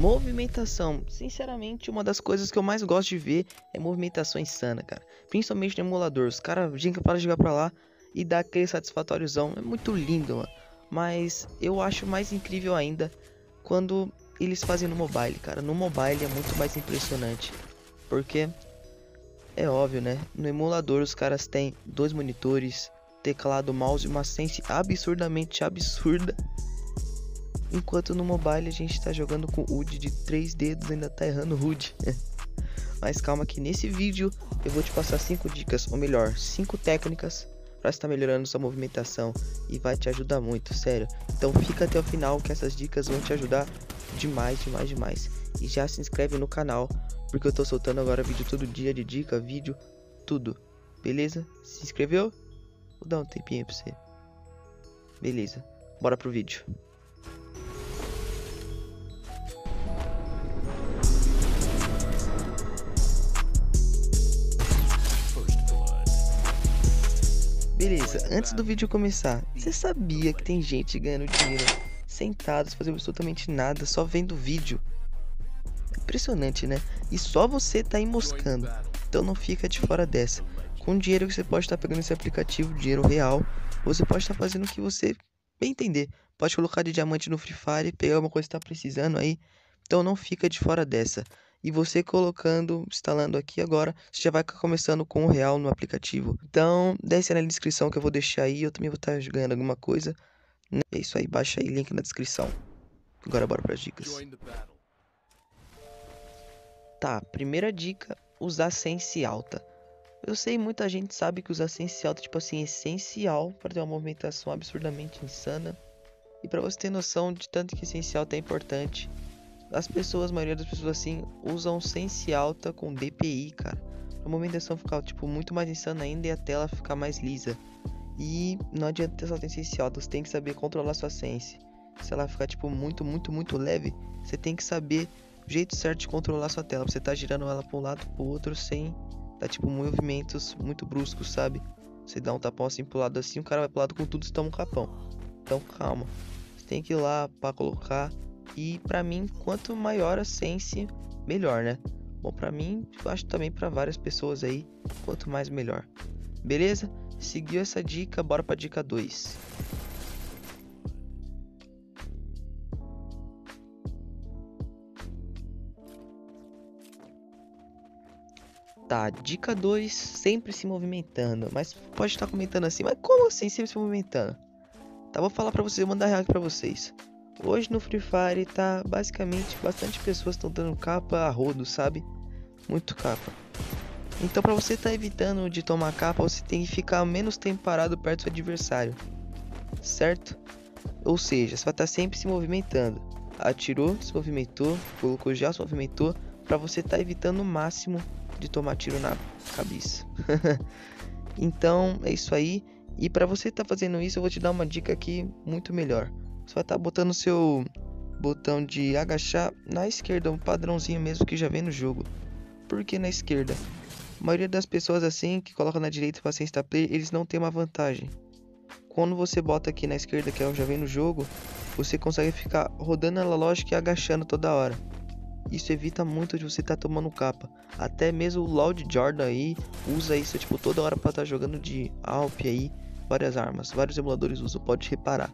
Movimentação, sinceramente, uma das coisas que eu mais gosto de ver é movimentação insana, cara. Principalmente no emulador, os caras ginga para jogar pra lá e dá aquele satisfatóriozão. É muito lindo, mano. Mas eu acho mais incrível ainda quando eles fazem no mobile, cara. No mobile é muito mais impressionante, porque é óbvio, né? No emulador os caras têm dois monitores, teclado, mouse e uma sense absurdamente absurda. Enquanto no mobile a gente tá jogando com o HUD de 3 dedos, ainda tá errando o HUD. Mas calma que nesse vídeo eu vou te passar 5 dicas, ou melhor, 5 técnicas para estar melhorando sua movimentação e vai te ajudar muito, sério. Então fica até o final que essas dicas vão te ajudar demais, demais, demais. E já se inscreve no canal, porque eu tô soltando agora vídeo todo dia de dica, vídeo, tudo. Beleza? Se inscreveu? Vou dar um tempinho pra você. Beleza, bora pro vídeo. Beleza, antes do vídeo começar, você sabia que tem gente ganhando dinheiro sentados, fazendo absolutamente nada, só vendo vídeo? É impressionante, né? E só você tá aí moscando, então não fica de fora dessa. Com o dinheiro que você pode estar pegando nesse aplicativo, dinheiro real, você pode estar fazendo o que você bem entender. Pode colocar de diamante no Free Fire, pegar uma coisa que tá precisando aí, então não fica de fora dessa. E você colocando, instalando aqui agora, você já vai começando com o real no aplicativo. Então, desce na descrição que eu vou deixar aí, eu também vou estar ganhando alguma coisa, né? É isso aí, baixa aí, link na descrição. Agora bora para as dicas. Tá, primeira dica, usar sense alta. Eu sei, muita gente sabe que usar sense alta, tipo assim, é essencial para ter uma movimentação absurdamente insana. E para você ter noção de tanto que sense alta é importante, as pessoas, a maioria das pessoas assim, usam sense alta com DPI, cara. A movimentação ficar tipo muito mais insana ainda e a tela ficar mais lisa. E não adianta ter só sense alta, você tem que saber controlar sua sense. Se ela ficar tipo muito leve, você tem que saber o jeito certo de controlar sua tela. Pra você tá girando ela para um lado pro outro sem dar tipo movimentos muito bruscos, sabe? Você dá um tapão assim pro lado assim, o cara vai pro lado com tudo e toma um capão. Então calma, você tem que ir lá para colocar. E pra mim, quanto maior a sense, melhor, né? Bom, pra mim, eu acho também pra várias pessoas aí, quanto mais melhor. Beleza? Seguiu essa dica, bora pra dica 2. Tá, dica 2, sempre se movimentando. Mas pode estar comentando assim, mas como assim sempre se movimentando? Tá, vou falar pra vocês, vou mandar real aqui pra vocês. Hoje no Free Fire tá basicamente bastante pessoas estão dando capa a rodo, sabe? Muito capa. Então pra você tá evitando de tomar capa, você tem que ficar menos tempo parado perto do seu adversário, certo? Ou seja, você vai estar sempre se movimentando. Atirou, se movimentou, colocou já, se movimentou, pra você tá evitando o máximo de tomar tiro na cabeça. Então é isso aí. E pra você tá fazendo isso, eu vou te dar uma dica aqui muito melhor. Você vai estar botando o seu botão de agachar na esquerda, um padrãozinho mesmo que já vem no jogo. Por que na esquerda? A maioria das pessoas assim que coloca na direita para ser insta player, eles não tem uma vantagem. Quando você bota aqui na esquerda, que já vem no jogo, você consegue ficar rodando ela lógica e agachando toda hora. Isso evita muito de você estar tomando capa. Até mesmo o Loud Jordan aí usa isso tipo toda hora para estar jogando de Alp aí, várias armas, vários emuladores usam, pode reparar.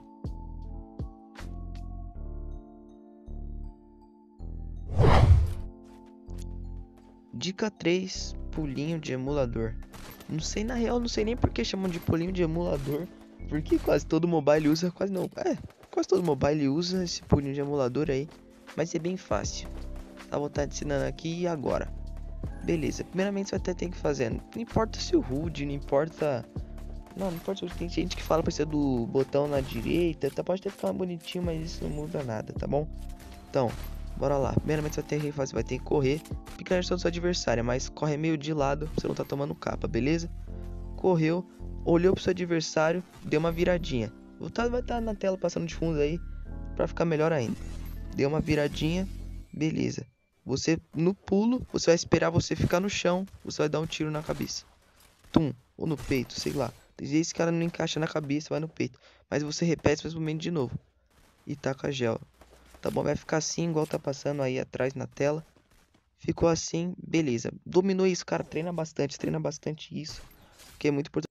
Dica 3, pulinho de emulador. Não sei, na real, não sei nem porque chamam de pulinho de emulador, porque quase todo mobile usa, quase todo mobile usa esse pulinho de emulador aí, mas é bem fácil. Tá, vou estar ensinando aqui e agora. Beleza, primeiramente você vai ter que fazer, não importa se o HUD, não importa, tem gente que fala pra ser do botão na direita, tá, pode até ficar bonitinho, mas isso não muda nada, tá bom? Então, bora lá. Primeiramente você vai ter que correr, fica na direção do seu adversário, mas corre meio de lado, você não tá tomando capa, beleza? Correu, olhou pro seu adversário, deu uma viradinha. Vai estar na tela passando de fundo aí, pra ficar melhor ainda. Deu uma viradinha, beleza. Você, no pulo, você vai esperar você ficar no chão, você vai dar um tiro na cabeça. Tum, ou no peito, sei lá. Às vezes esse cara não encaixa na cabeça, vai no peito. Mas você repete esse movimento de novo. E taca gel. tá bom? Vai ficar assim, igual tá passando aí atrás na tela. Ficou assim, beleza. Dominou isso, cara. Treina bastante isso, que é muito importante.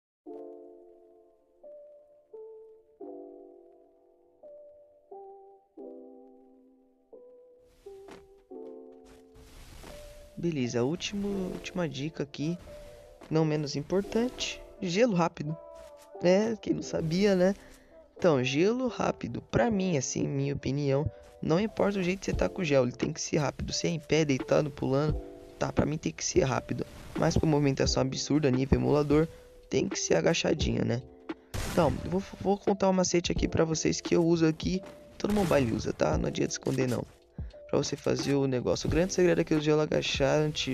Beleza, última dica aqui, não menos importante, gelo rápido. É, quem não sabia, né? Então, gelo rápido, pra mim, assim, minha opinião, não importa o jeito que você tá com o gel, ele tem que ser rápido. Se é em pé, deitado, pulando, tá, pra mim tem que ser rápido. Mas pra movimentação absurda, nível emulador, tem que ser agachadinho, né? Então, eu vou contar um macete aqui pra vocês que eu uso aqui, todo mobile usa, tá? Não adianta esconder não. Pra você fazer o negócio. O grande segredo aqui do gelo agachante,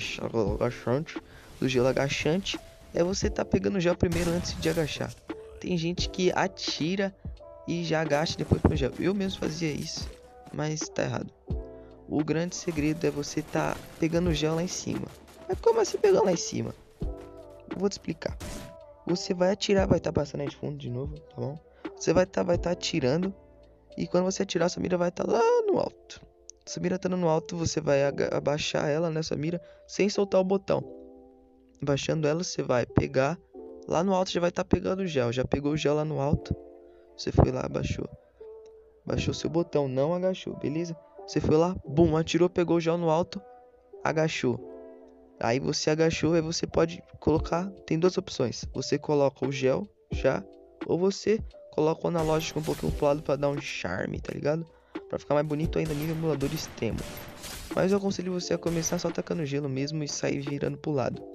do gelo agachante, é você tá pegando o gel primeiro antes de agachar. Tem gente que atira e já agacha depois pro gel. Eu mesmo fazia isso, mas tá errado. O grande segredo é você tá pegando o gel lá em cima. Mas como assim pegando lá em cima? Eu vou te explicar. Você vai atirar, vai estar passando aí de fundo de novo, tá bom? Você vai tá atirando e quando você atirar, sua mira vai estar lá no alto. Sua mira estando no alto, você vai abaixar ela nessa mira sem soltar o botão. Baixando ela, você vai pegar. Lá no alto já vai estar pegando o gel. Já pegou o gel lá no alto. Você foi lá, abaixou. Baixou seu botão, não agachou, beleza? Você foi lá, bum, atirou, pegou o gel no alto, agachou. Aí você agachou, aí você pode colocar, tem duas opções. Você coloca o gel já, ou você coloca o analógico um pouquinho pro lado pra dar um charme, tá ligado? Pra ficar mais bonito ainda nível emulador extremo. Mas eu aconselho você a começar só tacando gelo mesmo e sair girando pro lado.